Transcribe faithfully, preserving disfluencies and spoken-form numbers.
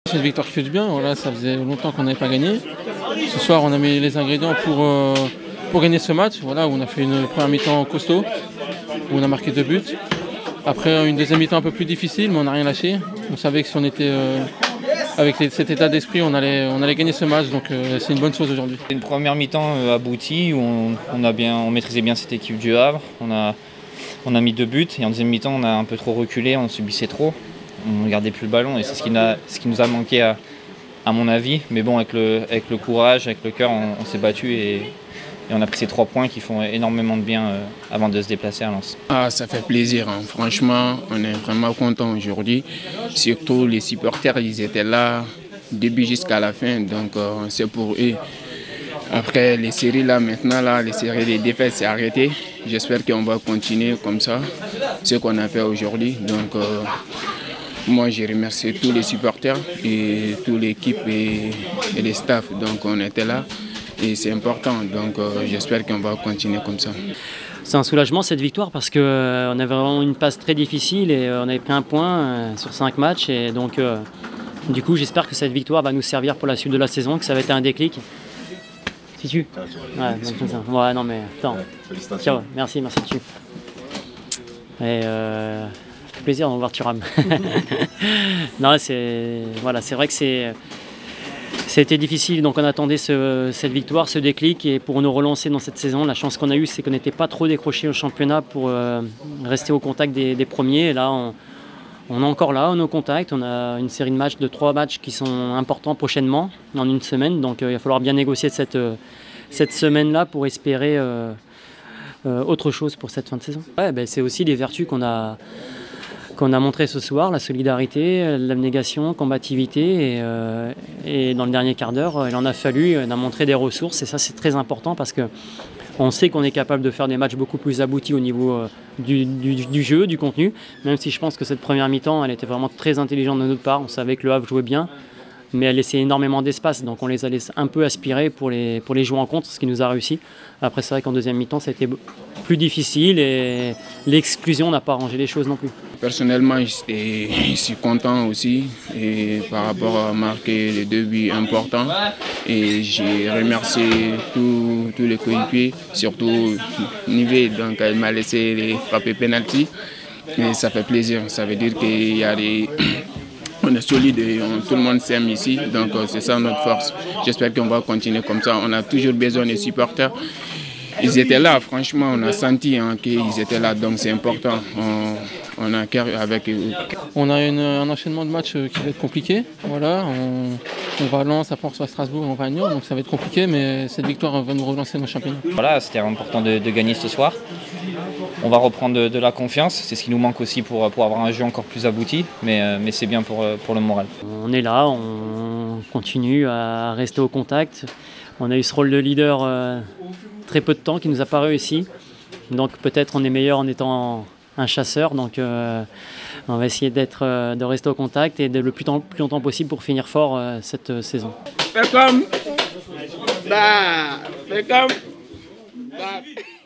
C'est une victoire qui fait du bien, voilà, ça faisait longtemps qu'on n'avait pas gagné. Ce soir, on a mis les ingrédients pour, euh, pour gagner ce match, voilà, où on a fait une première mi-temps costaud, où on a marqué deux buts. Après, une deuxième mi-temps un peu plus difficile, mais on n'a rien lâché. On savait que si on était euh, avec les, cet état d'esprit, on allait, on allait gagner ce match, donc euh, c'est une bonne chose aujourd'hui. C'est une première mi-temps euh, aboutie, où on, on, a bien, on maîtrisait bien cette équipe du Havre. On a, on a mis deux buts, et en deuxième mi-temps, on a un peu trop reculé, on subissait trop. On ne gardait plus le ballon, et c'est ce qui, ce qui nous a manqué à, à mon avis. Mais bon, avec le, avec le courage, avec le cœur, on, on s'est battu et, et on a pris ces trois points qui font énormément de bien euh, avant de se déplacer à Lens. Ah, ça fait plaisir, hein. Franchement, on est vraiment contents aujourd'hui. Surtout les supporters, ils étaient là, du début jusqu'à la fin, donc euh, c'est pour eux. Après les séries là, maintenant là, les séries des défaites, c'est arrêté. J'espère qu'on va continuer comme ça, ce qu'on a fait aujourd'hui. Donc, euh, moi, je remercie tous les supporters et toute l'équipe et, et les staffs. Donc, on était là et c'est important. Donc, euh, j'espère qu'on va continuer comme ça. C'est un soulagement cette victoire parce qu'on euh, avait vraiment une passe très difficile et euh, on avait pris un point euh, sur cinq matchs. Et donc, euh, du coup, j'espère que cette victoire va nous servir pour la suite de la saison, que ça va être un déclic. Si tu ouais, donc, ouais, non, mais attends. Ciao, merci, merci, tu. Et euh, ça fait plaisir d'en voir Thuram. Non, c'est voilà, c'est vrai que c'est. C'était difficile, donc on attendait ce, cette victoire, ce déclic, et pour nous relancer dans cette saison, la chance qu'on a eue, c'est qu'on n'était pas trop décroché au championnat pour euh, rester au contact des, des premiers. Et là, on, on est encore là, on est au contact, on a une série de matchs, de trois matchs qui sont importants prochainement, en une semaine, donc euh, il va falloir bien négocier cette, euh, cette semaine-là pour espérer euh, euh, autre chose pour cette fin de saison. Ouais, ben, c'est aussi les vertus qu'on a... qu'on a montré ce soir, la solidarité, l'abnégation, combativité, et, euh, et dans le dernier quart d'heure, il en a fallu, on a montré des ressources, et ça c'est très important parce que on sait qu'on est capable de faire des matchs beaucoup plus aboutis au niveau euh, du, du, du jeu, du contenu, même si je pense que cette première mi-temps, elle était vraiment très intelligente de notre part, on savait que le Havre jouait bien, mais elle laissait énormément d'espace, donc on les a laissés un peu aspirer pour les, pour les jouer en contre, ce qui nous a réussi. Après c'est vrai qu'en deuxième mi-temps, ça a été plus difficile et l'exclusion n'a pas arrangé les choses non plus. Personnellement, je suis content aussi et par rapport à marquer les deux buts importants. Et j'ai remercié tous, tous les coéquipiers, surtout Nivé, donc elle m'a laissé les frapper penalty. Et ça fait plaisir, ça veut dire qu'il y a des... On est solide et on, tout le monde s'aime ici, donc c'est ça notre force. J'espère qu'on va continuer comme ça. On a toujours besoin des supporters. Ils étaient là, franchement, on a senti hein, qu'ils étaient là, donc c'est important. On, on a cœur avec eux. On a une, un enchaînement de matchs qui va être compliqué. Voilà, on, on va à Lens, après on reçoit Strasbourg, on va à Nyon, donc ça va être compliqué, mais cette victoire va nous relancer dans le championnat. Voilà, c'était important de, de gagner ce soir. On va reprendre de, de la confiance, c'est ce qui nous manque aussi pour, pour avoir un jeu encore plus abouti, mais, mais c'est bien pour, pour le moral. On est là, on continue à rester au contact. On a eu ce rôle de leader euh, très peu de temps qui ne nous a pas réussi. Donc peut-être on est meilleur en étant un chasseur. Donc euh, on va essayer d'être, euh, de rester au contact et de le plus, temps, plus longtemps possible pour finir fort euh, cette euh, saison. Fais comme. Bah, fais comme. Bah.